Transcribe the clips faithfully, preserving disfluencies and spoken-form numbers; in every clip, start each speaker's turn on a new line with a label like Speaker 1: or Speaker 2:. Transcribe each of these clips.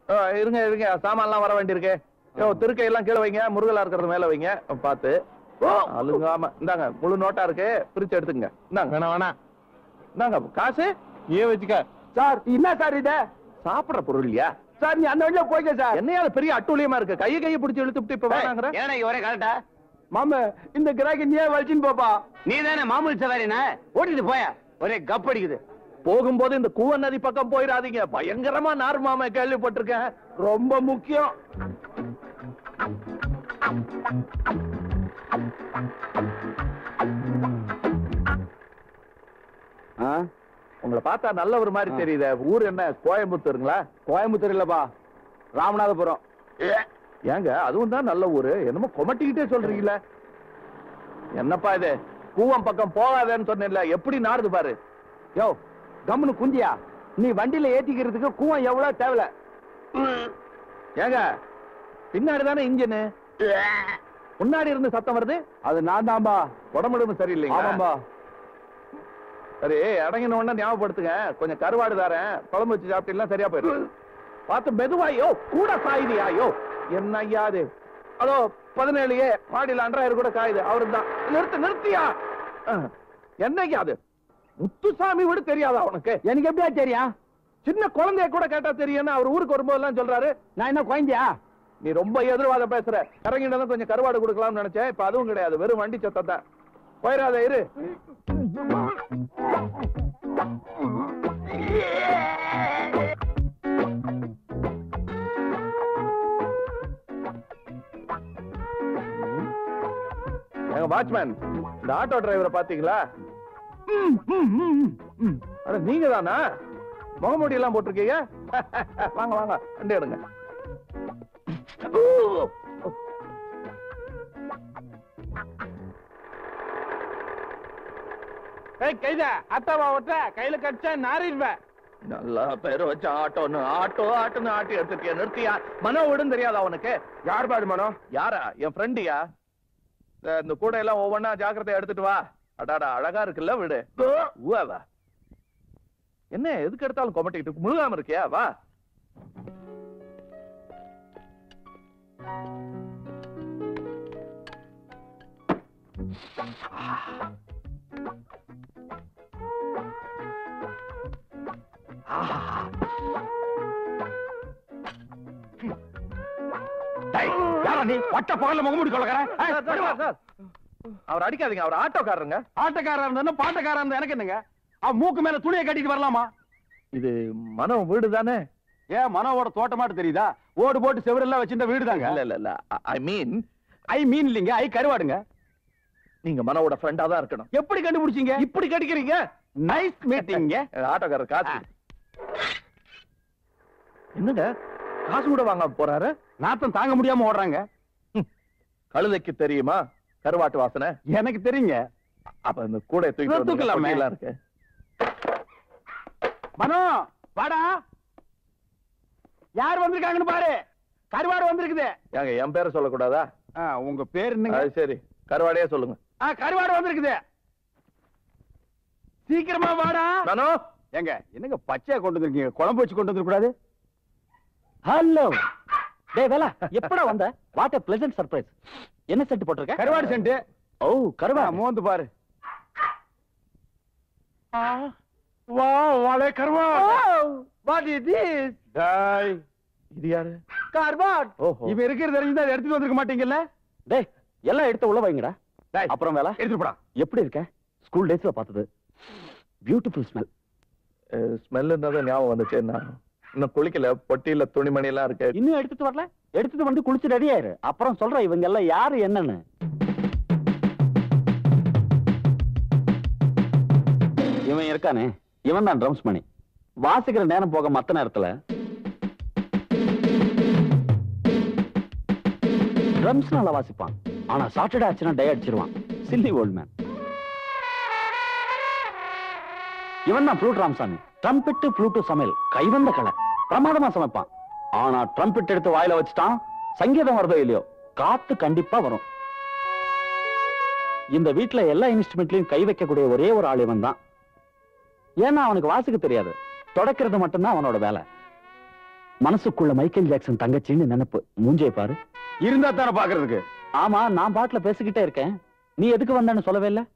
Speaker 1: இருங்க இருங்க, சாமான்லாம் வர வேண்டியிருக்கு. யோ, திருக்கையெல்லாம் கீழே வைங்க, முருகலா இருக்கிறது மேல வைங்க பார்த்து. அழுங்காம இந்தாங்க, முழு நோட்டா இருக்கு, பிரிச்சு எடுத்துங்க. இந்தாங்க.
Speaker 2: வேணா வேணா,
Speaker 1: இந்தாங்க காசு,
Speaker 2: ஏன் வச்சுக்க.
Speaker 1: சார் என்ன சார் இது? சாப்பிடுற பொருள் இல்லையா சார்? நீ அந்த வழியா போய்க்க சார். என்னையா பெரிய அட்டூழியமா இருக்கு, கையை கையை பிடிச்சி இழுத்துட்டு இப்ப வேணாங்கற.
Speaker 3: ஏன்னா ஒரே கரெக்டா
Speaker 1: மாமா, இந்த கிராக்கி நீயே வலிச்சின்னு போப்பா.
Speaker 3: நீ தானே மாமூல் சவாரினா, ஓட்டிட்டு போயா. ஒரே கப் அடிக்குது.
Speaker 1: போகும்போது இந்த கூவ நதி பக்கம் போயிடாதீங்க, பயங்கரமா நார் மாமா கேள்விப்பட்டிருக்கேன், ரொம்ப முக்கியம். உங்களை பார்த்தா நல்ல ஒரு மாதிரி தெரியுது. ஊர் என்ன கோயம்புத்தூருங்களா?
Speaker 2: கோயம்புத்தூர் இல்லப்பா, ராமநாதபுரம்.
Speaker 1: ஏங்க அதுவும் தான் நல்ல ஊரு, என்னமோ கொமட்டிக்கிட்டே சொல்றீங்களே. என்னப்பா இது, கூவம் பக்கம் போகாதேன்னு சொன்னேன்ல, எப்படி நாறுது பாரு.
Speaker 2: யோ கம்முனு குந்தியா, நீ வண்டியில ஏத்திக்கிறதுக்கு கூவம் எவ்வளவு தேவை.
Speaker 1: ஏங்க பின்னாடி தானே இன்ஜின், முன்னாடி இருந்து சத்தம் வருது.
Speaker 2: அது நான் தான்பா.
Speaker 1: உடம்புடும் சரியில்லைங்க.
Speaker 2: ஆமாம்பா.
Speaker 1: சரி, அடங்கின உடனே ஞாபகப்படுத்துங்க, கொஞ்சம் கருவாடு தாரேன், குழம்பு வச்சு சாப்பிட்டீங்கன்னா சரியா போயிடும். பார்த்து மெதுவாயோ, கூட சாயுதியாயோ. என்ன ஐயா அது? அதோ பதினேழு ஏ மாடியில் அன்றாயிரம் கூட காயுது, அவரு தான். நிறுத்து நிறுத்தியா? என்னையா அது? முத்துசாமி விட தெரியாதா உனக்கு?
Speaker 2: எனக்கு எப்படியா தெரியும்?
Speaker 1: சின்ன குழந்தைய கூட கேட்டா தெரியும், அவர் ஊருக்கு வரும்போதெல்லாம் சொல்றாரு.
Speaker 2: நான் என்ன குழந்தையா?
Speaker 1: நீ ரொம்ப எதிர்வாதம் பேசுற. இறங்கினதான் கொஞ்சம் கருவாடு கொடுக்கலாம்னு நினைச்சேன், இப்ப அதுவும் கிடையாது, வெறும் வண்டி சத்தம் தான். போயிடாத இரு. வாட்ச்மேன், இந்த ஆட்டோ டிரைவரை பாத்தீங்களா? நீங்க தானா? முகமூடி எல்லாம் போட்டிருக்கீங்க. வாங்க வாங்க, வண்டி எடுங்க.
Speaker 2: கைதா அத்தாவா ஓட்ட கையில கடிச்சா நாரிடுவேன்.
Speaker 1: நல்லா பேர் வச்ச ஆட்டோன்னு ஆட்டோ ஆட்டோன்னு ஆட்டி எடுத்துட்டியா? நிறுத்தியா? மனோ விடும் தெரியாதா அவனுக்கு?
Speaker 2: யார் பாடு மனோ?
Speaker 1: யாரா? என் ஃப்ரெண்டியா? இந்த கூட எல்லாம் ஒவ்வொன்னா ஜாக்கிரதையா எடுத்துட்டு வா. அடாடா அழகா இருக்குல்ல வீடு. வா. என்ன எதுக்கு எடுத்தாலும் கொமட்டிக்கிட்டு முழுகாம இருக்கியா? வா.
Speaker 2: நீ பட்ட பகல்ல முகமூடி கொள்ளக்காரன்.
Speaker 1: அவர் அடிக்காதீங்க, அவர் ஆட்டோக்காரருங்க.
Speaker 2: ஆட்டோக்காரா இருந்தா பாட்டக்காரா இருந்தா எனக்கு என்னங்க? அவன் மூக்கு மேல துணியை கட்டிட்டு வரலாமா?
Speaker 1: இது மனோ வீடு தானே?
Speaker 2: ஏன் மனோவோட தோட்டமாட்டு தெரியுதா? ஓடு போட்டு செவரெல்லாம் வச்சிருந்த வீடு தாங்க.
Speaker 1: இல்ல இல்ல இல்ல, ஐ மீன்
Speaker 2: ஐ மீன் இல்லைங்க, ஐ கருவாடுங்க.
Speaker 1: நீங்க மனோவோட ஃப்ரெண்டா தான் இருக்கணும்.
Speaker 2: எப்படி கண்டுபிடிச்சீங்க?
Speaker 1: இப்படி கடிக்கிறீங்க.
Speaker 2: நைஸ் மீட்டிங்க.
Speaker 1: ஆட்டோக்காரர் காசு என்னங்க? காசு கூட வாங்க போறாரு.
Speaker 2: நாத்தம் தாங்க முடியாம ஓடுறாங்க.
Speaker 1: கழுதைக்கு தெரியுமா கருவாட்டு வாசனை?
Speaker 2: எனக்கு தெரியுங்க.
Speaker 1: அப்ப இந்த கூட தூக்கலாமே இருக்கு.
Speaker 2: மனோ வாடா, யார் வந்திருக்காங்கன்னு பாரு. கருவாடு வந்திருக்குது.
Speaker 1: ஏங்க என் பேரை சொல்லக்கூடாதா?
Speaker 2: உங்க பேர் என்னங்க?
Speaker 1: சரி, கருவாடையே சொல்லுங்க.
Speaker 2: கருவாடு வந்திருக்குது, சீக்கிரமா வாடா.
Speaker 1: மனோ
Speaker 2: ஏங்க என்னங்க பச்சையா கொண்டு வந்திருக்கீங்க? குழம்பு வச்சு கொண்டு வந்துட கூடாது? ஹலோ டேய் வேலா, எப்படா வந்த? What a pleasant surprise. என்ன சென்ட் போட்டுருக்க? கருவாடு சென்ட். ஓ கருவாடு, மோந்து பாரு. வா வாளே கருவாடு. What is this? டேய்
Speaker 1: இது யாரு?
Speaker 2: கருவாடு. இவ இருக்கிறது தெரிஞ்சா எடுத்துட்டு வந்திருக்க மாட்டீங்கல்ல? டேய் எல்லாம் எடுத்து உள்ள வைங்கடா. டேய் அப்புறம் வேலா எடுத்து போடா. எப்படி இருக்க? ஸ்கூல் டேஸ்ல பார்த்தது பியூட்டிஃபுல் ஸ்மெல்.
Speaker 1: ஸ்மெல் இருந்தாதான் ஞாபகம் வந்துச்சு. நான் இன்னும் குளிக்கல, பொட்டியில துணிமணி எல்லாம் இருக்கு.
Speaker 2: இன்னும் எடுத்துட்டு வரல? எடுத்துட்டு வந்து குளிச்சு ரெடி ஆயிரு, அப்புறம் சொல்றேன் இவங்க எல்லாம் யாரு என்னன்னு. இவன் இருக்கானே, இவன் தான் ட்ரம்ஸ் மணி. வாசிக்கிற நேரம் போக மத்த நேரத்துல ட்ரம்ஸ் நல்லா வாசிப்பான். ஆனா சாட்டர்டே ஆச்சுன்னா டை அடிச்சிருவான். Silly old man. இவன் தான் ஃப்ளூட் ராமசாமி. ட்ரம்பெட்டு ஃப்ளூட்டு சமையல் கைவந்த கலை, பிரமாதமா சமைப்பான். ஆனா ட்ரம்பெட் எடுத்து வாயில வச்சுட்டான், சங்கீதம் வருதோ இல்லையோ காத்து கண்டிப்பா வரும். இந்த வீட்டுல எல்லா இன்ஸ்ட்ருமெண்ட்லயும் கை வைக்கக்கூடிய ஒரே ஒரு ஆள் இவன் தான். ஏன்னா அவனுக்கு வாசிக்க தெரியாது, தொடக்கிறது மட்டும்தான் அவனோட வேலை. மனசுக்குள்ள மைக்கேல் ஜாக்சன் தங்கச்சின்னு நினைப்பு. மூஞ்சே பாரு.
Speaker 4: இருந்தா தானே பாக்குறதுக்கு.
Speaker 2: ஆமா, நான் பாட்டுல பேசிக்கிட்டே இருக்கேன். நீ எதுக்கு வந்தேன்னு சொல்லவே இல்ல?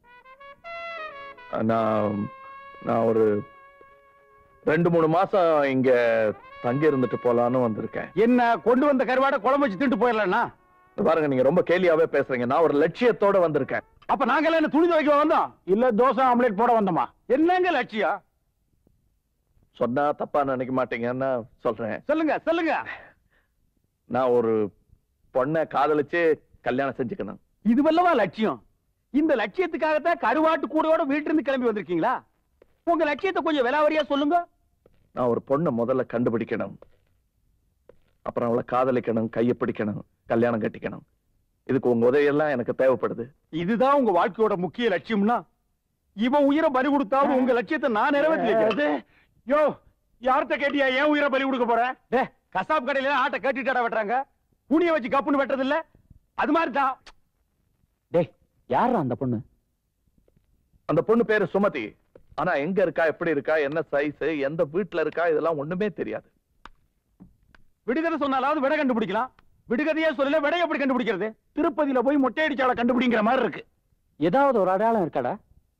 Speaker 1: நான் நான் ஒரு ரெண்டு மூணு மாசம் இங்க தங்கி இருந்துட்டு போலான்னு வந்திருக்கேன்.
Speaker 4: என்ன கொண்டு வந்த கருவாடை குழம்பு வச்சு தின்ட்டு போயிடலன்னா?
Speaker 1: பாருங்க, நீங்க ரொம்ப கேலியாவே பேசுறீங்க. நான் ஒரு லட்சியத்தோட வந்திருக்கேன்.
Speaker 4: அப்ப நாங்கெல்லாம் என்ன துணி துவைக்க வந்தோம்? இல்ல தோசை ஆம்லேட் போட வந்தோமா? என்னங்க லட்சியம்?
Speaker 1: சொன்னா தப்பா நினைக்க மாட்டீங்கன்னு சொல்றேன்.
Speaker 4: சொல்லுங்க சொல்லுங்க.
Speaker 1: நான் ஒரு பொண்ணை காதலிச்சு கல்யாணம் செஞ்சுக்கணும்.
Speaker 4: இது வல்லவா லட்சியம்? இந்த லட்சியத்துக்காகத்தான் கருவாட்டு கூடையோட வீட்டுல இருந்து கிளம்பி வந்திருக்கீங்களா? உங்க லட்சியத்தை கொஞ்சம் விலாவரியா சொல்லுங்க.
Speaker 1: நான் ஒரு பொண்ணை முதல்ல கண்டுபிடிக்கணும், அப்புறம் அவளை காதலிக்கணும், கையை பிடிக்கணும், கல்யாணம் கட்டிக்கணும். இதுக்கு உங்க உதவியெல்லாம் எனக்கு தேவைப்படுது.
Speaker 4: இதுதான் உங்க வாழ்க்கையோட முக்கிய லட்சியம்னா இவன் உயிரை பலி கொடுத்தாவது உங்க லட்சியத்தை நான் நிறைவேற்ற. யோ, யார்கிட்ட கேட்டியா ஏன் உயிரை பலி கொடுக்க போற? கசாப் கடையில ஆட்டை கட்டிட்டு வெட்டுறாங்க, குனிய வச்சு கப்புன்னு வெட்டுறது இல்ல. அது மாதிரி தான்.
Speaker 2: டேய், யாரா அந்த பொண்ணு?
Speaker 1: அந்த பொண்ணு பேரு சுமதி. ஆனா எங்க இருக்கா, எப்படி இருக்கா, என்ன சைஸ், எந்த வீட்டுல இருக்கா, இதெல்லாம் ஒண்ணுமே தெரியாது.
Speaker 4: விடுகதை சொன்னாலாவது விடை கண்டுபிடிக்கலாம். விடுகதையே சொல்லல, விடை எப்படி கண்டுபிடிக்கிறது? திருப்பதியில போய் மொட்டை அடிச்சால கண்டுபிடிங்கிற மாதிரி இருக்கு.
Speaker 2: ஏதாவது ஒரு அடையாளம் இருக்காடா?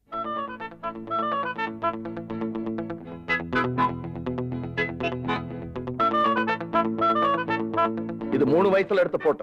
Speaker 1: இது மூணு வயசுல எடுத்த போட்டோ.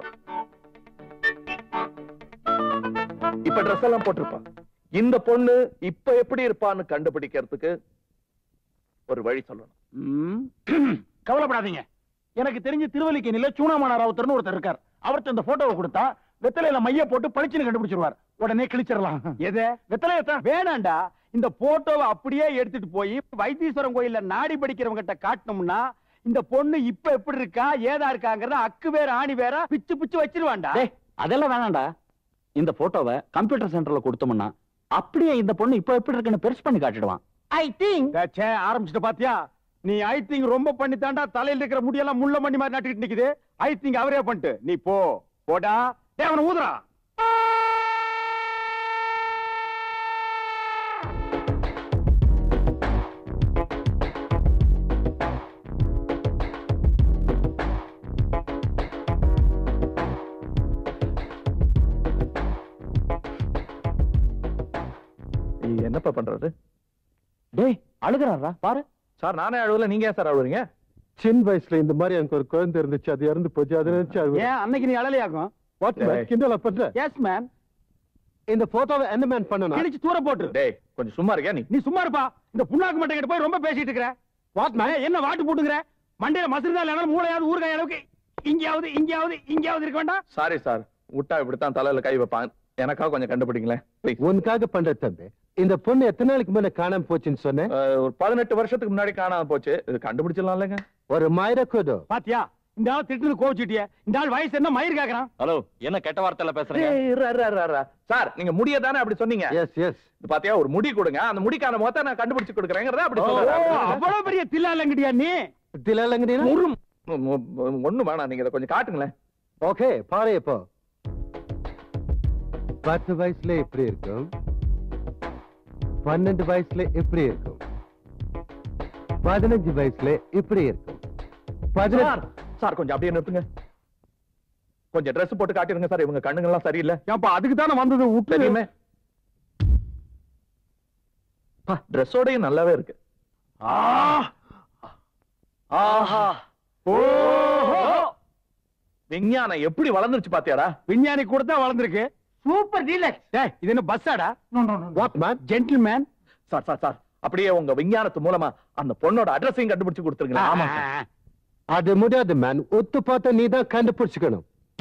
Speaker 1: இப்ப ட்ரெஸ் எல்லாம் போட்டிருப்பா. இந்த பொண்ணு இப்ப எப்படி இருப்பான்னு கண்டுபிடிக்கிறதுக்கு ஒரு வழி சொல்லணும்.
Speaker 4: கவலைப்படாதீங்க. எனக்கு தெரிஞ்ச திருவல்லிக்கேணியில சூனாமான ராவுத்தர்னு ஒருத்தர் இருக்கார். அவர்கிட்ட இந்த போட்டோவை கொடுத்தா வெத்தலையில மைய போட்டு பளிச்சுன்னு கண்டுபிடிச்சிருவார். உடனே கிழிச்சிடலாம். எது? வெத்தலையத்தான். வேணாண்டா, இந்த போட்டோவை அப்படியே எடுத்துட்டு போய் வைத்தீஸ்வரன் கோயில்ல நாடி படிக்கிறவங்க கிட்ட காட்டணும்னா இந்த பொண்ணு இப்ப எப்படி இருக்கா, ஏதா இருக்காங்கிறத அக்கு வேற ஆணி வேற பிச்சு பிச்சு வச்சிருவான்டா.
Speaker 2: அதெல்லாம் வேணாண்டா. இந்த போட்டோவை கம்ப்யூட்டர் சென்டர்ல கொடுத்தோம்னா அப்படியே இந்த பொண்ணு இப்ப எப்படி இருக்குன்னு பெருசு பண்ணி காட்டிடுவான்.
Speaker 4: ஐ திங்க் ஆரம்பிச்சுட்டு பாத்தியா? நீ ஐ திங்க் ரொம்ப பண்ணி தாண்டா தலையில இருக்கிற முடியெல்லாம் முள்ள மண்ணி மாதிரி நட்டுக்கிட்டு நிக்குது. ஐ திங்க் அவரே பண்ணிட்டு நீ போ போடா. அவனை ஊதுறா.
Speaker 1: என்னப்பா பண்றது?
Speaker 2: டேய், அழுகுறாரா பாரு.
Speaker 1: சார், நானே அழுவல, நீங்க ஏன் சார் அழுவுறீங்க?
Speaker 5: சின்ன வயசுல இந்த மாதிரி எனக்கு ஒரு குழந்தை இருந்துச்சு, அது இறந்து போச்சு. அது நினைச்சு
Speaker 4: ஏன் அன்னைக்கு நீ அழலையாகும்?
Speaker 5: கிண்டலா பண்ற?
Speaker 4: Yes man.
Speaker 5: இந்த போட்டோவை என்ன மேன் பண்ணணும்?
Speaker 4: கிழிச்சு தூர போட்டு.
Speaker 1: டேய், கொஞ்சம் சும்மா இருக்கியா நீ?
Speaker 4: நீ சும்மா இருப்பா. இந்த புண்ணாக்கு மட்டை கிட்ட போய் ரொம்ப பேசிட்டு இருக்கிற. வாட் மேன், என்ன வாட்டு போட்டுங்கற? மண்டையில மசிறுதா இல்லனா மூளையாவது ஊர்காய் அளவுக்கு இங்கயாவது இங்கயாவது இங்கயாவது இருக்க வேண்டாம்?
Speaker 1: சாரி சார், விட்டா இப்படித்தான் தலையில கை வைப்பான். எனக்காக கொஞ்சம் கண்டுபிடிங்களேன்.
Speaker 5: உனக்காக பண்ற தம்பி. இந்த பொண்ணு எத்தனை நாளைக்கு முன்ன காணாம போச்சுன்னு சொன்னேன்?
Speaker 1: ஒரு பதினெட்டு வருஷத்துக்கு முன்னாடி காணாம போச்சு. இது கண்டுபிடிச்சிடலாம் இல்லைங்க?
Speaker 5: ஒரு மயிர கோதோ.
Speaker 4: பாத்தியா, இந்த ஆள் திட்டுன்னு கோவிச்சிட்டிய. இந்த ஆள் வயசு என்ன மயிர் கேக்குறான்?
Speaker 2: ஹலோ, என்ன கெட்ட வார்த்தையில பேசுறீங்க?
Speaker 1: சார், நீங்க முடிய தானே அப்படி சொன்னீங்க?
Speaker 5: Yes yes.
Speaker 1: பாத்தியா, ஒரு முடி கொடுங்க, அந்த முடிக்கான மொத்த நான் கண்டுபிடிச்சு கொடுக்குறேங்கிறத அப்படி சொல்றேன்.
Speaker 4: அவ்வளவு பெரிய தில்லாலங்கடியா நீ?
Speaker 5: தில்லாலங்கடியா?
Speaker 1: ஒண்ணு வேணாம், நீங்க இதை கொஞ்சம் காட்டுங்களேன்.
Speaker 5: ஓகே, பாரு. இப்போ பத்து வயசுல எப்படி இருக்கும், பன்னெண்டு வயசுல எப்படி இருக்கும், பதினஞ்சு வயசுல எப்படி இருக்கும், பதினாறு.
Speaker 1: சார், கொஞ்சம் அப்படியே நிறுத்துங்க. கொஞ்சம் ட்ரெஸ் போட்டு காட்டிருங்க சார். இவங்க கண்ணுங்கெல்லாம் சரியில்லை.
Speaker 4: ஏன்பா, அதுக்கு தானே வந்தது.
Speaker 1: தெரியுமே, ட்ரெஸ்ஸோடயும் நல்லாவே இருக்கு.
Speaker 4: ஆஹா, ஓஹோ,
Speaker 1: விஞ்ஞானம் எப்படி வளர்ந்துருச்சு பாத்தியாடா?
Speaker 4: விஞ்ஞானி கூட தான் வளர்ந்துருக்கு. Super deluxe. டேய், இது என்ன பஸ்ஸாடா?
Speaker 5: What man?
Speaker 4: Gentleman.
Speaker 1: Sir sir sir, அப்படியே உங்க விஞ்ஞானத்து மூலமா அந்த பொண்ணோட அட்ரஸையும் கண்டுபிடிச்சு கொடுத்துருங்களா?
Speaker 4: ஆமா,
Speaker 5: அது முடியாது மேன். ஒத்து பார்த்த நீ தான் கண்டுபிடிச்சுக்கணும்.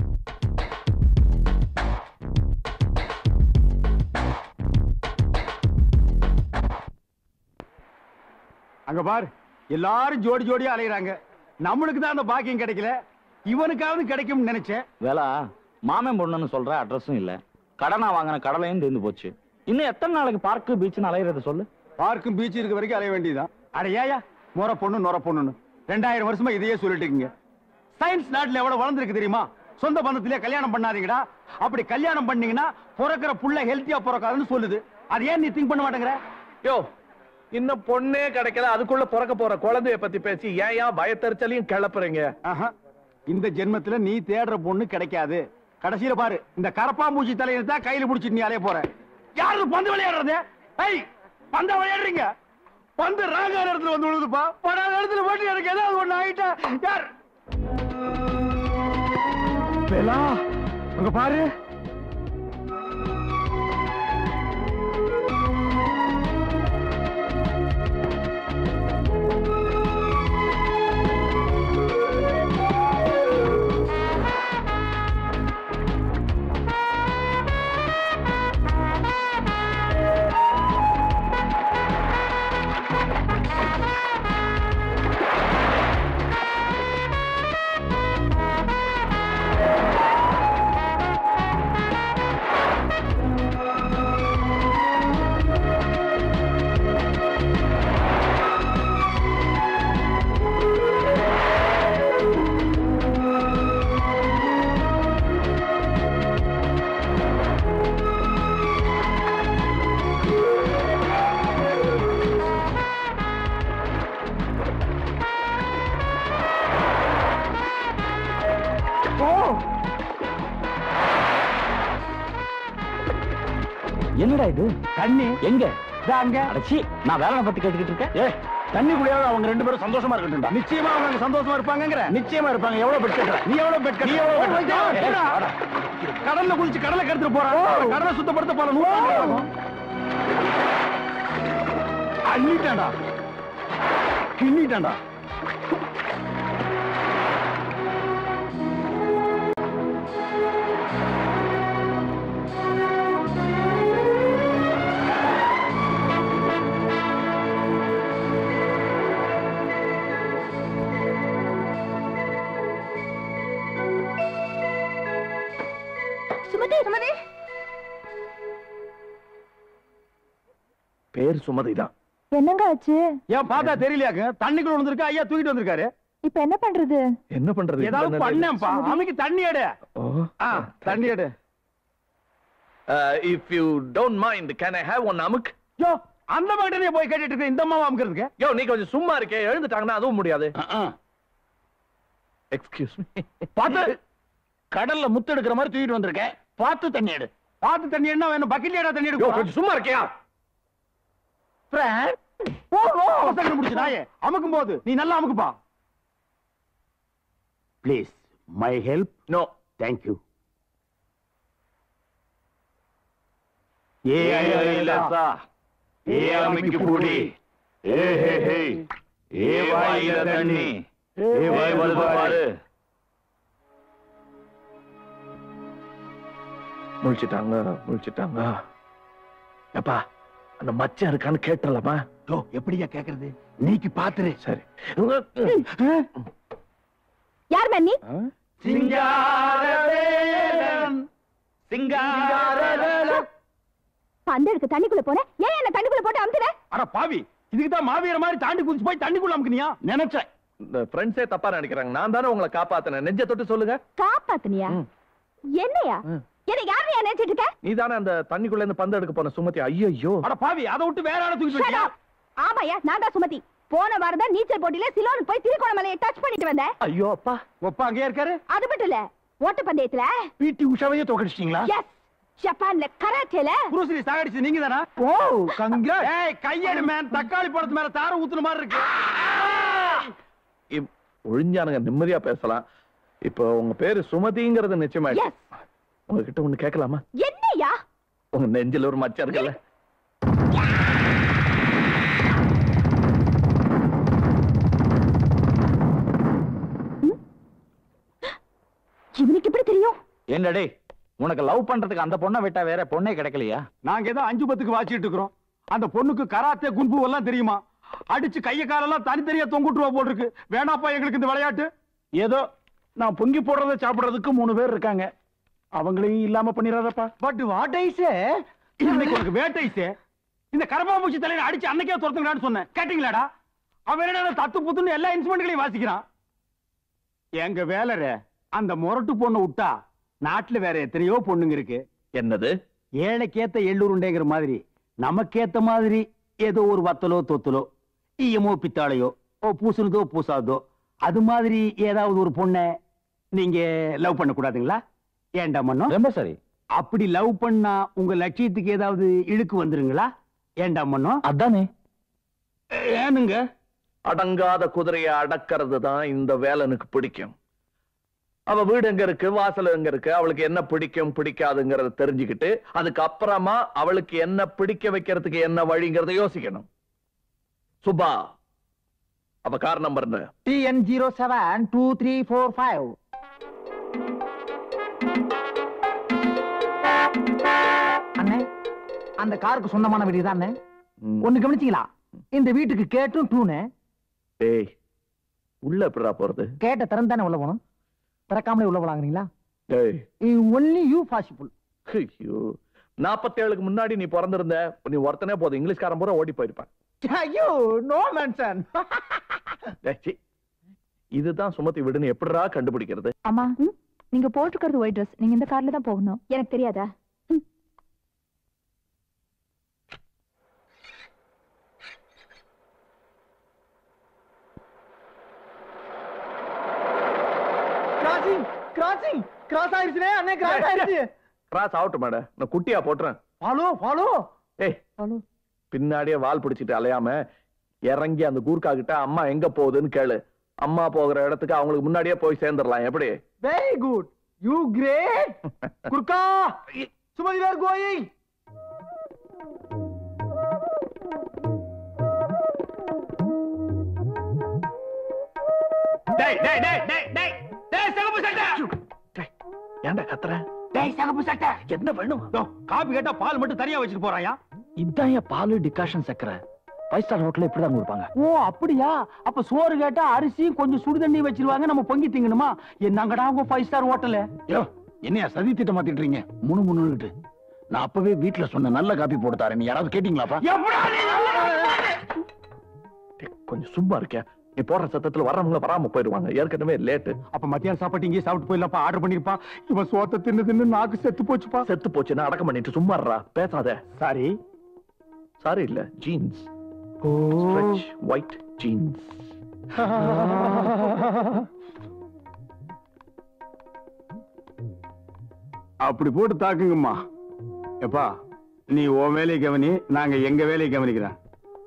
Speaker 4: அங்க பாரு, எல்லாரும் ஜோடி ஜோடியா அலையறாங்க. நம்மளுக்கு தான் அந்த பாக்கியம் கிடைக்கல. இவனுக்காவது கிடைக்கும்னு நினைச்சேன்.
Speaker 2: வேலா, மாமன் பொண்ணுன்னு சொல்ற அட்ரஸும் இல்ல, கடனா வாங்கின கடலையும் தீர்ந்து போச்சு. இன்னும் எத்தனை நாளைக்கு பார்க்கு பீச்சுன்னு அலையிறது சொல்லு?
Speaker 4: பார்க்கும் பீச் இருக்க வரைக்கும் அலைய வேண்டியதுதான். அட ஏயா, நொற பொண்ணு நொற பொண்ணுன்னு ரெண்டாயிரம் வருஷமா இதையே சொல்லிட்டு இருக்கீங்க. சயின்ஸ் நாட்டுல எவ்வளவு வளர்ந்துருக்கு தெரியுமா? சொந்த பந்தத்திலே கல்யாணம் பண்ணாதீங்கடா. அப்படி கல்யாணம் பண்ணீங்கன்னா பிறக்கிற புள்ள ஹெல்த்தியா பிறக்காதுன்னு சொல்லுது. அது ஏன் நீ திங்க் பண்ண மாட்டேங்கிற?
Speaker 1: யோ, இன்னும் பொண்ணே கிடைக்கல, அதுக்குள்ள பிறக்க போற குழந்தைய பத்தி பேசி ஏன் ஏன் பயத்தறிச்சலையும் கிளப்புறீங்க?
Speaker 4: இந்த ஜென்மத்துல நீ தேடுற பொண்ணு கிடைக்காது. கடைசியில பாரு, இந்த கரப்பாம்பூச்சி தலையில தான் கையில பிடிச்சிட்டு நீ அலைய போற. யாரு பந்து விளையாடுறது? ஐய், பந்த விளையாடுறீங்க. பந்து ராகார இடத்துல வந்து விழுதுப்பா. படாத இடத்துல போட்டு எனக்கு ஏதாவது ஒண்ணு ஆயிட்டா யார்? வேலா, அங்க பாரு.
Speaker 2: என்னடா இது?
Speaker 4: தண்ணி
Speaker 2: எங்க?
Speaker 4: அங்க.
Speaker 2: அடச்சி, நான் வேலை பத்தி கேட்டுக்கிட்டு இருக்கேன்.
Speaker 4: ஏ, தண்ணி குடியாவது அவங்க ரெண்டு பேரும் சந்தோஷமா இருக்கட்டும். நிச்சயமா அவங்க சந்தோஷமா இருப்பாங்கங்கற. நிச்சயமா இருப்பாங்க. எவ்வளவு பெட் கட்டுற? நீ எவ்வளவு பெட் கட்டுற? நீ எவ்வளவு? கடல்ல குளிச்சு கடலை கெடுத்துட்டு போறான். கடலை சுத்தப்படுத்த போற நூறு அள்ளிட்டான்டா, கிண்ணிட்டான்டா.
Speaker 1: பேர் சுமதிதான்.
Speaker 6: என்னங்க ஆச்சு?
Speaker 4: ஏன் பார்த்தா தெரியலையாங்க? தண்ணிக்குள்ள விழுந்திருக்கா, ஐயா தூக்கிட்டு வந்திருக்காரு.
Speaker 6: இப்ப என்ன பண்றது?
Speaker 1: என்ன பண்றது?
Speaker 4: ஏதாவது பண்ணேன்ப்பா. அம்மிக்கு தண்ணி எடு. ஆ, தண்ணி எடு.
Speaker 1: If you don't mind, can I have one அமுக்?
Speaker 4: யோ, அந்த மாதிரி போய் கேட்டுட்டு இருக்க. இந்த அம்மாவை அமுக்கிறதுக்கு?
Speaker 1: யோ, நீ கொஞ்சம் சும்மா இருக்கே. எழுந்துட்டாங்கன்னா அதுவும் முடியாது. Excuse me.
Speaker 4: பார்த்து கடல்ல முத்து எடுக்கிற மாதிரி தூக்கிட்டு வந்திருக்கேன். பார்த்து தண்ணி எடு. பார்த்து தண்ணி என்ன வேணும்? பக்கெட்ல ஏடா தண்ணி எடுக்கும்.
Speaker 1: கொஞ்சம் சும்மா இருக்கியா?
Speaker 4: ஓ ஓ அவசரம் முடிச்சு நாயே. அமுக்கும் போது நீ நல்லா அமுக்குப்பா. Please my help.
Speaker 1: No
Speaker 4: thank you.
Speaker 1: ஏ ஐலசா, ஏ அமிக்கு பூடி, ஏ ஹே ஹே, ஏ வாயில தண்ணி, ஏ வாய் வருது பாரு. முழிச்சிட்டாங்க, முழிச்சிட்டாங்க. அப்பா, அந்த மச்சான் இருக்கான்னு கேட்டலாமா?
Speaker 4: யோ, எப்படியா கேக்குறது? நீக்கு பாத்துரு.
Speaker 1: சரி.
Speaker 6: யார் மன்னி?
Speaker 1: சிங்காரவேலன், சிங்காரவேலன்.
Speaker 6: பந்து எடுக்க தண்ணிக்குள்ள போன, ஏன் என்ன தண்ணிக்குள்ள போட்டு அமுத்துற?
Speaker 4: அட பாவி, இதுக்கு தான் மாவீர மாதிரி தாண்டி குதிச்சு போய் தண்ணிக்குள்ள அமுக்குனியா? நினைச்சேன்.
Speaker 1: இந்த ஃப்ரெண்ட்ஸே தப்பா நினைக்கிறாங்க. நான் தானே உங்களை காப்பாத்தினேன். நெஞ்ச தொட்டு சொல்லுங்க.
Speaker 6: காப்பாத்துனியா? என்னையா? என்ன யார் நீ நினைச்சிட்டு இருக்க?
Speaker 1: நீ தானே அந்த தண்ணிக்குள்ள இருந்து பந்து எடுக்க போன சுமதி? ஐயோ.
Speaker 4: அட பாவி, அதை விட்டு வேற ஆளை தூக்கிட்டு
Speaker 6: Shut
Speaker 4: வந்தியா?
Speaker 6: up. ஆமாயா, நான் தான் சுமதி. போன வாரம் தான் நீச்சல் போட்டியில சிலோனுக்கு போய் திருகோணமலையை டச் பண்ணிட்டு வந்தேன்.
Speaker 1: ஐயோ அப்பா.
Speaker 4: ஒப்பா அங்கேயே இருக்காரு.
Speaker 6: அது மட்டும் இல்ல, ஓட்ட பந்தயத்துல
Speaker 4: பிடி உஷாவையே தோக்கடிச்சிட்டீங்களா?
Speaker 6: எஸ், ஜப்பான்ல கராத்தேல
Speaker 4: புரூஸ்லி சாகடிச்சு நீங்க தானா?
Speaker 1: ஓ, கங்கிராட்.
Speaker 4: ஏய், கையெடு மேன். தக்காளி பழத்து மேல தார ஊத்துன மாதிரி இருக்கு.
Speaker 1: ஒழிஞ்சானுங்க, நிம்மதியா பேசலாம். இப்போ உங்க பேரு சுமதிங்கிறது நிச்சயமாயிடுச்சு.
Speaker 6: எஸ்.
Speaker 1: உங்ககிட்ட ஒண்ணு கேட்கலாமா?
Speaker 6: என்னையா?
Speaker 1: உங்க நெஞ்சில ஒரு மச்சம் இருக்குல்ல?
Speaker 6: இவனுக்கு எப்படி தெரியும்?
Speaker 2: என்னடே, உனக்கு லவ் பண்றதுக்கு அந்த பொண்ணை விட்டா வேற பொண்ணே கிடைக்கலையா?
Speaker 4: நாங்க ஏதோ அஞ்சு பத்துக்கு வாச்சிட்டு இருக்கிறோம். அந்த பொண்ணுக்கு கராத்தே குன்பு எல்லாம் தெரியுமா? அடிச்சு கைய காலெல்லாம் தனித்தனியா தொங்குட்டுவா போல் இருக்கு. வேணாப்பா எங்களுக்கு இந்த விளையாட்டு. ஏதோ நான் பொங்கி போடுறத சாப்பிடுறதுக்கு மூணு பேர் இருக்காங்க. அவங்களையும் இல்லாம பண்ணிடாதப்பா. பட் வாட் ஐ சே, இன்னைக்கு உனக்கு வேட்டை சே. இந்த கரப்பாம்பூச்சி தலையில அடிச்சு அன்னைக்கே துரத்துங்கடான்னு சொன்னேன். கேட்டீங்களாடா? அவன் என்ன தத்து புத்துன்னு எல்லா இன்ஸ்ட்ருமெண்ட்களையும் வாசிக்கிறான். எங்க வேலர அந்த முரட்டு பொண்ணு விட்டா நாட்டுல வேற எத்தனையோ பொண்ணுங்க இருக்கு.
Speaker 1: என்னது?
Speaker 4: ஏழைக்கேத்த எள்ளுருண்டேங்கிற மாதிரி நமக்கேத்த மாதிரி
Speaker 3: ஏதோ ஒரு வத்தலோ தொத்தலோ ஈயமோ பித்தாளையோ ஓ பூசுனதோ பூசாதோ அது மாதிரி ஏதாவது ஒரு பொண்ணை நீங்க லவ் பண்ண கூடாதுங்களா? ஏன்டா மன்னோ?
Speaker 2: ரொம்ப சரி.
Speaker 3: அப்படி லவ் பண்ணா உங்க லட்சியத்துக்கு ஏதாவது இழுக்கு வந்துருங்களா? ஏன்டா மன்னோ?
Speaker 2: அதானே.
Speaker 3: ஏனுங்க?
Speaker 1: அடங்காத குதிரையை அடக்கிறது தான் இந்த வேலனுக்கு பிடிக்கும். அவ வீடு எங்க இருக்கு, வாசல் எங்க இருக்கு, அவளுக்கு என்ன பிடிக்கும் பிடிக்காதுங்கிறத தெரிஞ்சுக்கிட்டு அதுக்கு அப்புறமா அவளுக்கு என்ன பிடிக்க வைக்கிறதுக்கு என்ன வழிங்கிறத யோசிக்கணும். சுபா, அவ car number
Speaker 4: T N zero seven two three four five. அண்ணே, அந்த காருக்கு சொந்தமான வீடு தான். ஒண்ணு கவனிச்சீங்களா? இந்த வீட்டுக்கு கேட்டும் டூனு.
Speaker 1: ஏய், உள்ள எப்படிடா போறது?
Speaker 4: கேட்ட திறந்தானே உள்ள போகணும். திறக்காமலே உள்ள போலாங்கிறீங்களா?
Speaker 1: ஏய்,
Speaker 4: ஒன்லி யூ பாசிபிள்.
Speaker 1: ஐயோ, நாற்பத்தி ஏழுக்கு முன்னாடி நீ பிறந்திருந்த, நீ ஒருத்தனே போதும், இங்கிலீஷ்காரன் பூரா ஓடி போயிருப்பான்.
Speaker 4: ஐயோ, நோ மென்ஷன்.
Speaker 1: இதுதான் சுமதி வீடுன்னு எப்படிடா கண்டுபிடிக்கிறது?
Speaker 6: அம்மா, நீங்க போட்டுக்கிறது ஒயிட் ட்ரெஸ், நீங்க இந்த கார்ல தான் போகணும். எனக்கு தெரியாதா?
Speaker 4: கிராசிங் கிராசிங் கிராஸ் ஆயிருச்சுனே அண்ணே, கிராஸ் ஆயிருச்சு.
Speaker 1: கிராஸ் ஆகட்டும் மேடம், நான் குட்டியா போட்டுறேன்.
Speaker 4: Follow follow.
Speaker 1: ஏய்,
Speaker 4: ஃபாலோ.
Speaker 1: பின்னாடியே வால் பிடிச்சிட்டு அலையாம இறங்கி அந்த கூர்க்கா கிட்ட அம்மா எங்க போகுதுன்னு கேளு. அம்மா போகிற இடத்துக்கு அவங்களுக்கு முன்னாடியே போய் சேர்ந்துடலாம். எப்படி?
Speaker 4: Very good, you great. Gurkha, Sumathi where going.
Speaker 3: டேய் டேய் டேய் டேய் டேய் டேய் சகப்பு சட்டை.
Speaker 1: டேய், ஏன்டா கத்துற?
Speaker 3: டேய் சகப்பு சட்டை.
Speaker 1: என்ன வேணும்?
Speaker 3: காபி கேட்டா பால் மட்டும் தனியா வச்சிட்டு போறாயா?
Speaker 2: இதான் என் பாலு டிகாஷன் சக்கரை. ஃபைவ் ஸ்டார் ஹோட்டல்ல இப்படிதான் கொடுப்பாங்க.
Speaker 3: ஓ அப்படியா? அப்ப சோறு கேட்டா அரிசியும் கொஞ்சம் சுடு தண்ணி வச்சிருவாங்க, நம்ம பொங்கி திங்கணுமா? என்னங்கடா உங்க ஃபைவ் ஸ்டார் ஹோட்டல்?
Speaker 4: யோ, என்னையா சதி திட்டம் மாத்திட்டுறீங்க? முணு முணுகிட்டு. நான் அப்பவே வீட்டுல சொன்ன நல்ல காப்பி போட்டு தரேன், நீ யாராவது கேட்டீங்களாப்பா?
Speaker 1: கொஞ்சம் சும்மா இருக்க. நீ போடுற சத்தத்துல வர்றவங்க வராம போயிடுவாங்க. ஏற்கனவே லேட்டு.
Speaker 3: அப்ப மத்தியானம் சாப்பாட்டு இங்கே சாப்பிட்டு போயிடலாம்ப்பா. ஆர்டர் பண்ணிருப்பா. இவன் சோத்த தின்னு தின்னு நாக்கு செத்து போச்சுப்பா.
Speaker 1: செத்து போச்சுன்னா அடக்கம் பண்ணிட்டு சும்மா இருடா, பேசாத.
Speaker 3: சாரி
Speaker 1: சாரி இல்ல, ஜீன்ஸ்.
Speaker 3: Oh
Speaker 1: white jeans.
Speaker 3: அப்படி போட்டு தாக்குங்கம்மா. எப்பா, நீ உன் வேலையை கவனி, நாங்க எங்க வேலையை கவனிக்கிறேன்.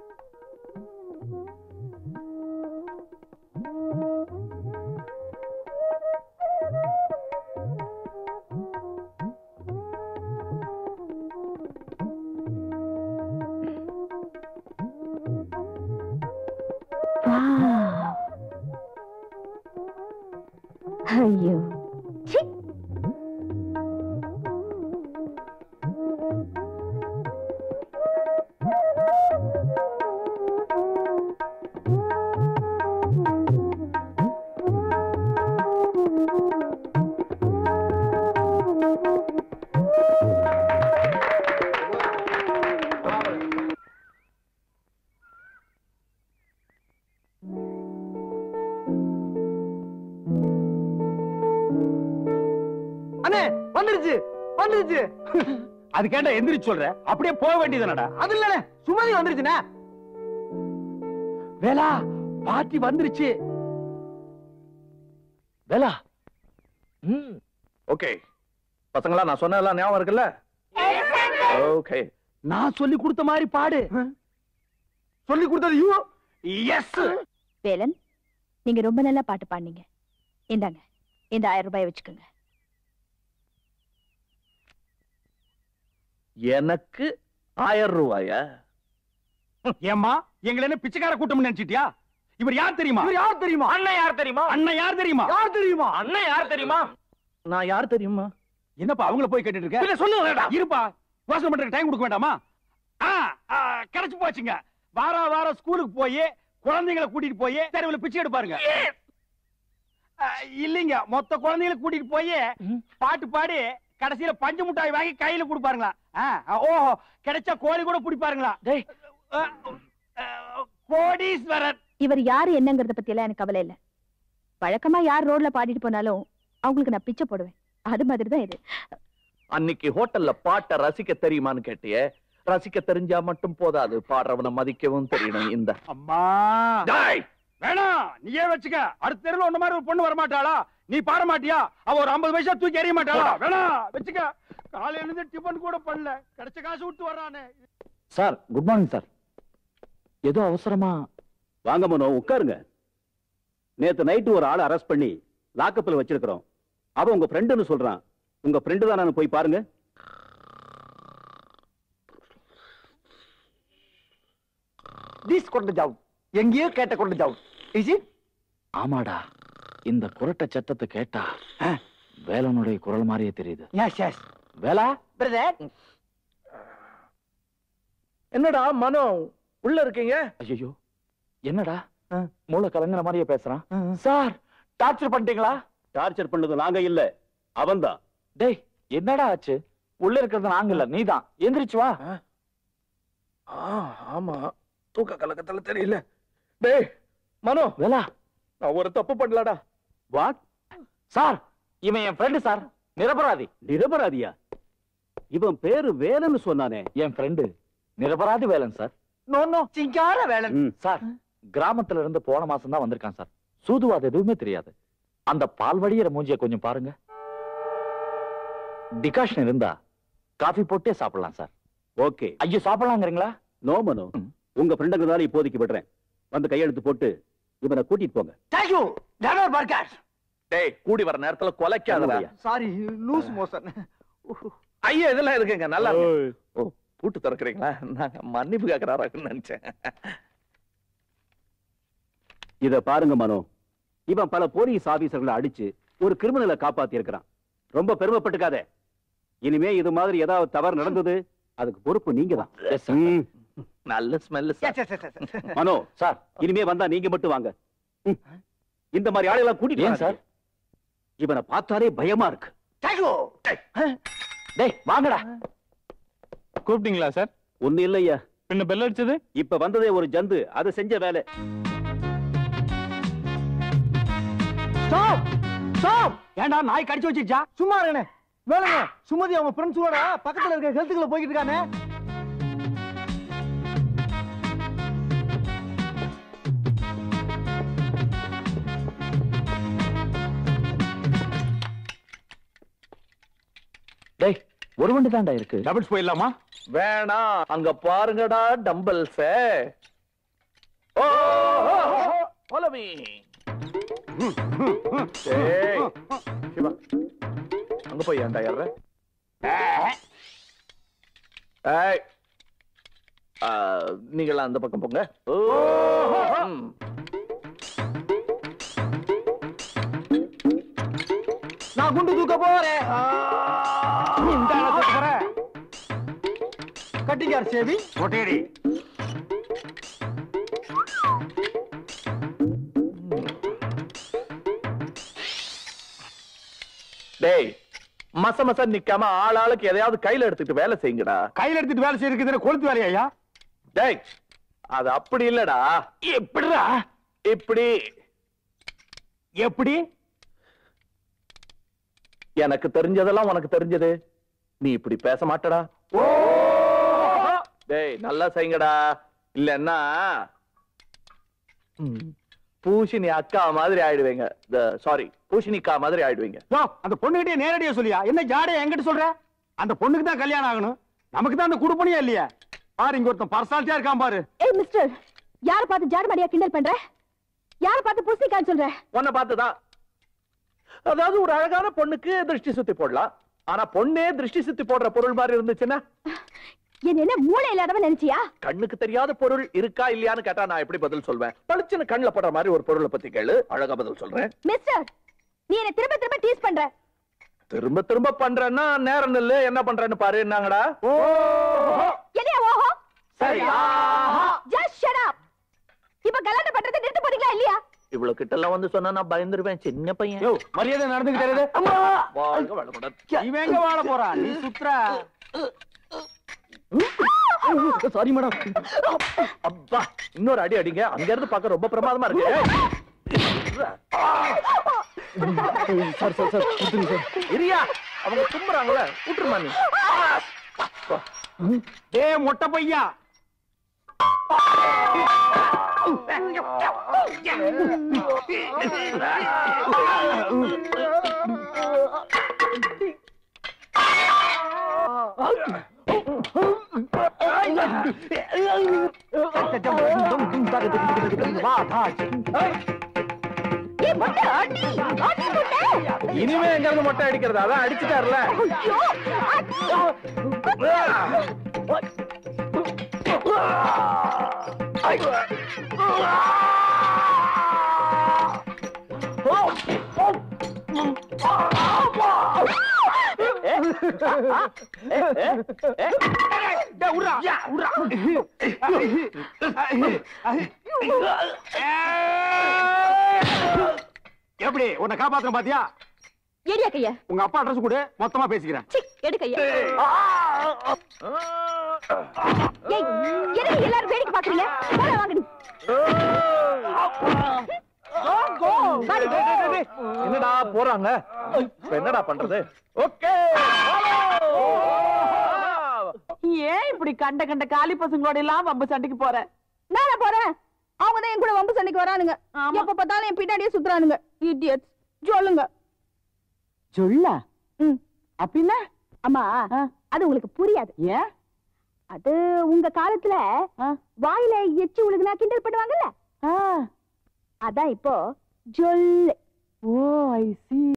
Speaker 6: ஐயோ, சி.
Speaker 4: அண்ணே, வந்துருச்சு வந்துருச்சு.
Speaker 3: அது கேட்டா எந்திரிச்சு சொல்ற, அப்படியே போக வேண்டியதுனடா.
Speaker 4: அது இல்லண்ணே, சுமதி வந்துருச்சுண்ணே.
Speaker 2: வேலா, பாட்டி வந்துருச்சு. வேலா.
Speaker 1: ம், ஓகே. பசங்களா, நான் சொன்னதெல்லாம் ஞாபகம் இருக்குல்ல? ஓகே.
Speaker 2: நான் சொல்லி கொடுத்த மாதிரி பாடு.
Speaker 4: சொல்லி கொடுத்தது யூ.
Speaker 3: எஸ்.
Speaker 6: வேலன், நீங்க ரொம்ப நல்லா பாட்டு பாடுனீங்க. இந்தாங்க, இந்த ஆயிரம் ரூபாய் வச்சுக்கோங்க.
Speaker 1: எனக்கு ஆயிரம் ரூபாயா?
Speaker 3: ஏம்மா, எங்களை என்ன பிச்சைக்கார கூட்டம் நினைச்சிட்டியா? இவர் யார் தெரியுமா?
Speaker 4: இவர் யார் தெரியுமா?
Speaker 3: அண்ணன் யார் தெரியுமா? அண்ணன் யார் தெரியுமா?
Speaker 4: யார் தெரியுமா?
Speaker 3: அண்ணன் யார் தெரியுமா?
Speaker 1: நான் யார் தெரியுமா?
Speaker 3: என்னப்பா அவங்கள போய் கேட்டுட்டு இருக்க? சொல்லுங்க. இருப்பா, யோசனை பண்றதுக்கு டைம் கொடுக்க வேண்டாமா? ஆ, கிடைச்சு போச்சுங்க. வார வாரம் ஸ்கூலுக்கு போய் குழந்தைகளை கூட்டிட்டு போய் தெருவில் பிச்சை எடுப்பாருங்க. இல்லீங்க, மொத்த குழந்தைகளை கூட்டிட்டு போய் பாட்டு பாடி கடைசியில பஞ்சு முட்டாய் வாங்கி கையில கொடுப்பாருங்களா? ஓஹோ, கிடைச்சா கோழி கூட பிடிப்பாருங்களா? கோடீஸ்வரன்.
Speaker 6: இவர் யாரு என்னங்கறத பத்தி எல்லாம் எனக்கு கவலை இல்ல. வழக்கமா யார் ரோட்ல பாடிட்டு போனாலும் அவங்களுக்கு நான் பிச்சை போடுவேன். அது மாதிரிதான் இது.
Speaker 1: அன்னைக்கு ஹோட்டல்ல பாட்டை ரசிக்க தெரியுமான்னு கேட்டியே, ரசிக்க தெரிஞ்சா மட்டும் போதாது, பாடுறவனை மதிக்கவும் தெரியணும். இந்த
Speaker 3: அம்மா வேணாம், நீயே வச்சுக்க. அடுத்த தெருவில் ஒண்ணு மாதிரி ஒரு பொண்ணு வர மாட்டாளா? நீ பாட மாட்டியா? அவ ஒரு ஐம்பது பைசா தூக்கி எறிய மாட்டாளா? வேணாம், வச்சுக்க. காலையில இருந்து டிபன் கூட பண்ணல, கிடைச்ச காசு விட்டு வர்றானே.
Speaker 2: Sir good morning sir. ஏதோ அவசரமா?
Speaker 7: வாங்க மனோ, உட்காருங்க. நேத்து நைட்டு ஒரு ஆளை அரெஸ்ட் பண்ணி லாக்கப்ல வச்சிருக்கிறோம். அவன் உங்க ஃப்ரெண்டுன்னு சொல்றான். உங்க ஃப்ரெண்டு தான், போய் பாருங்க.
Speaker 4: திஸ் கொண்டு ஜாவ், எங்கேயோ கேட்ட கொண்டு ஜாவ். Is it?
Speaker 2: ஆமாடா, இந்த குரட்ட சத்தத்தை கேட்டா வேலனுடைய குரல் மாதிரியே தெரியுது.
Speaker 4: Yes yes.
Speaker 2: வேலா
Speaker 4: பிரதர்.
Speaker 1: என்னடா மனோ உள்ள இருக்கீங்க?
Speaker 2: ஐயோ, என்னடா மூளை கலங்கிற மாதிரியே பேசுறான். சார் டார்ச்சர் பண்ணிட்டீங்களா?
Speaker 7: டார்ச்சர் பண்ணது நாங்க இல்ல, அவன்தான்.
Speaker 2: டேய் என்னடா ஆச்சு? உள்ள இருக்கிறது நாங்க இல்ல, நீதான். எந்திரிச்சு வா.
Speaker 1: ஆமா, தூக்க கலக்கத்துல தெரியல. டேய் மனோ,
Speaker 2: வேலா
Speaker 1: நான் ஒரு தப்பு பண்ணலடா.
Speaker 7: வாட்?
Speaker 2: சார் இவன் என் ஃப்ரெண்டு சார், நிரபராதி.
Speaker 7: நிரபராதியா? இவன் பேரு வேலன்னு சொன்னானே.
Speaker 2: என் ஃப்ரெண்டு நிரபராதி வேலன் சார்.
Speaker 4: நோ நோ, சிங்கார வேலன்.
Speaker 7: ம்.
Speaker 2: சார் கிராமத்துல இருந்து போன மாசம் தான் வந்திருக்கான் சார். சூதுவாது எதுவுமே தெரியாது. அந்த பால் வடிகிற மூஞ்சிய கொஞ்சம் பாருங்க. டிகாஷன் இருந்தா காஃபி போட்டே சாப்பிடலாம் சார்.
Speaker 7: ஓகே.
Speaker 2: ஐயோ சாப்பிடலாங்கிறீங்களா?
Speaker 7: நோ மனோ, உங்க ஃப்ரெண்டுங்கனால இப்போதைக்கு விடுறேன். வந்து கையெழுத்து போட்டு இவனை கூட்டிட்டு போங்க.
Speaker 4: தேங்க் யூ டேவர் பர்கர்.
Speaker 1: டேய் கூடி வர நேரத்துல கொலைக்காதடா.
Speaker 4: Sorry, loose motion.
Speaker 1: ஐயா இதெல்லாம் இருக்குங்க, நல்லா இருக்கு. ஓ, பூட்டு திறக்கிறீங்களா? நான் மன்னிப்பு கேட்கறாரான்னு நினைச்சேன்.
Speaker 7: இத பாருங்க மனோ, இவன் பல போலீஸ் ஆபீசர்களை அடிச்சு ஒரு கிரிமினலை காப்பாத்தி இருக்கிறான். ரொம்ப பெருமைப்பட்டுக்காதே. இனிமே இது மாதிரி ஏதாவது தவறு நடந்தது, அதுக்கு பொறுப்பு நீங்க தான். ம்.
Speaker 1: நல்ல smell
Speaker 4: yes yes yes.
Speaker 7: Mano
Speaker 2: sir
Speaker 7: இனிமே வந்தா நீங்க மட்டும் வாங்க. ம். இந்த மாதிரி ஆளெல்லாம் கூட்டிட்டு
Speaker 2: ஏன்
Speaker 7: வாங்க
Speaker 2: சார்?
Speaker 7: இவனை பார்த்தாலே பயமா இருக்கு.
Speaker 4: Thank you.
Speaker 2: டேய் வாங்கடா.
Speaker 3: கூப்பிட்டீங்களா சார்?
Speaker 7: ஒண்ணு இல்லையா,
Speaker 3: பின்ன பெல் அடிச்சது?
Speaker 7: இப்ப வந்ததே ஒரு ஜந்து, அது செஞ்ச வேலை.
Speaker 4: Stop stop. ஏண்டா நாய் கடிச்சு வச்சிருச்சா? சும்மா இருங்க. வேணுங்க சுமதி அவங்க ஃப்ரெண்ட்ஸோட பக்கத்துல இருக்க ஹெல்த்துக்குள்ள போய்கிட்டு இருக்கானே.
Speaker 2: டேய் ஒரு வண்டி தான்டா இருக்கு.
Speaker 3: டபுள்ஸ் போயிடலாமா?
Speaker 1: வேணாம், அங்க பாருங்கடா டம்பல்ஸ். ஓ follow me. டேய் சிவா, அங்க போய் ஏன்டா ஏற? ஏய் நீங்களா அந்த பக்கம் போங்க. ம்.
Speaker 4: நான் குண்டு தூக்க போறேன். இந்த இடத்துக்கு போறேன். கட்டிக்கார் சேவி
Speaker 3: ஒட்டேடி.
Speaker 1: டேய் மச மச நிக்காம ஆள் ஆளுக்கு எதையாவது கையில எடுத்துட்டு வேலை செய்யுங்கடா.
Speaker 3: கையில எடுத்துட்டு வேலை செய்யறதுக்கு கொளுத்து வேலையா?
Speaker 1: டேய் அது அப்படி இல்லடா.
Speaker 3: எப்படிடா?
Speaker 1: இப்படி
Speaker 3: எப்படி?
Speaker 1: எனக்கு தெரிஞ்சதெல்லாம் உனக்கு தெரிஞ்சது, நீ இப்படி பேச மாட்டடா. டேய் நல்லா செய்யுங்கடா, இல்லன்னா பூஷினி அக்கா மாதிரி ஆயிடுவீங்க. சாரி, பூஷினிக்கா மாதிரி ஆயிடுவீங்க.
Speaker 3: அந்த பொண்ணுகிட்டே நேரடியா சொல்லியா? என்ன ஜாடையா என்கிட்ட சொல்ற? அந்த பொண்ணுக்கு தான் கல்யாணம் ஆகணும், நமக்கு தான் அந்த குடுப்பணியா இல்லையா? பாரு இங்க ஒருத்தன் பர்சனாலிட்டியா இருக்கான் பாரு.
Speaker 6: ஏய் மிஸ்டர், யார பார்த்து ஜாடு மாடியா கிண்டல் பண்ற? யார பார்த்து பூசிக்கான்னு சொல்ற?
Speaker 1: உன்னை பார்த்துதான். அதாவது ஒரு அழகான பொண்ணுக்கு திருஷ்டி சுத்தி போடலாம், ஆனா பொண்ணே திருஷ்டி சுத்தி போடுற பொருள் மாதிரி இருந்துச்சுன்னா
Speaker 6: என்ன என்ன மூளை இல்லாதவன் நினைச்சியா?
Speaker 1: கண்ணுக்கு தெரியாத பொருள் இருக்கா இல்லையான்னு கேட்டா நான் எப்படி பதில் சொல்வேன்? பளிச்சுன்னு கண்ணுல படுற மாதிரி ஒரு பொருளை பத்தி கேளு, அழகா பதில் சொல்றேன்.
Speaker 6: மிஸ்டர், நீ என்ன திரும்ப திரும்ப டீஸ் பண்ற.
Speaker 1: திரும்ப திரும்ப பண்றேன்னா நேரம் இல்ல, என்ன பண்றேன்னு பாரு. என்னங்கடா?
Speaker 6: என்னையா ஓஹோ?
Speaker 1: சரி,
Speaker 6: ஜஸ்ட் ஷட் அப். இப்ப கலாட்டை பண்றதை நிறுத்த போறீங்களா இல்லையா?
Speaker 1: இவ்வளவு கிட்ட எல்லாம் வந்து சொன்னா நான் பயந்துருவேன், சின்ன பையன்.
Speaker 3: யோ மரியாதை நடந்துக்கிட்டே.
Speaker 1: வாழ்க வளமுடன்.
Speaker 3: இவன் எங்க வாழ போறா? நீ சுத்ரா.
Speaker 1: Sorry madam. அப்பா இன்னொரு அடி அடிங்க, அங்க இருந்து பார்க்க ரொம்ப பிரமாதமா இருக்கு.
Speaker 2: சார் சார் சார் கொடுத்துருங்க சார்.
Speaker 1: இரியா, அவங்க தும்புறாங்களே, விட்டுருமா நீ.
Speaker 3: டேய் மொட்டை பையா,
Speaker 1: இனிமே எங்க இருந்து மொட்டை அடிக்கிறது? அதான் அடிச்சுட்டாருல.
Speaker 3: எப்படி உன்னை காப்பாத்த பாத்தியா?
Speaker 6: ஏரியா கையா,
Speaker 3: உங்க அப்பா அட்ரஸ் கொடு, மொத்தமா பேசிக்கிறேன்.
Speaker 6: எடு கையா. எல்லாரும் வேடிக்கை பாக்குறீங்க, வாங்கடி.
Speaker 1: என்னடா போறாங்க? என்னடா பண்றது? ஓகே,
Speaker 8: ஏன் இப்படி கண்ட கண்ட காலி பசங்களோட எல்லாம் வம்பு சண்டைக்கு போற?
Speaker 6: நானா போறேன்? அவங்க தான் என் கூட வம்பு சண்டைக்கு வரானுங்க. எப்ப பார்த்தாலும் என் பின்னாடியே சுத்துறானுங்க. இடியட்ஸ். சொல்லுங்க.
Speaker 8: சொல்லா?
Speaker 6: ம்.
Speaker 8: அப்படின்னா
Speaker 6: அம்மா, அது உங்களுக்கு புரியாது.
Speaker 8: ஏன்?
Speaker 6: அது உங்க காலத்துல வாயில எச்சி உழுகுனா கிண்டல் பண்ணுவாங்கல்ல, அதான் இப்போ ஜொல்லு.
Speaker 8: ஓ, ஐ சி.